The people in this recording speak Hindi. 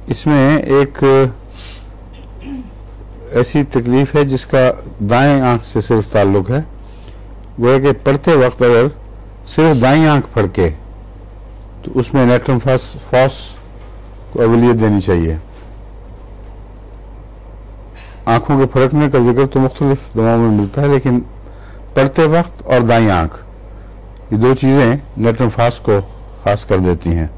इसमें एक ऐसी तकलीफ है जिसका दाएं आंख से सिर्फ ताल्लुक है। वो है कि पढ़ते वक्त अगर सिर्फ दाएं आंख फड़के तो उसमें नेट्रम फॉस को अवलियत देनी चाहिए। आंखों के फड़कने का जिक्र तो मुख्तलिफ दवाओं में मिलता है, लेकिन पढ़ते वक्त और दाएं आंख, ये दो चीज़ें नेट्रम फॉस को खास कर देती हैं।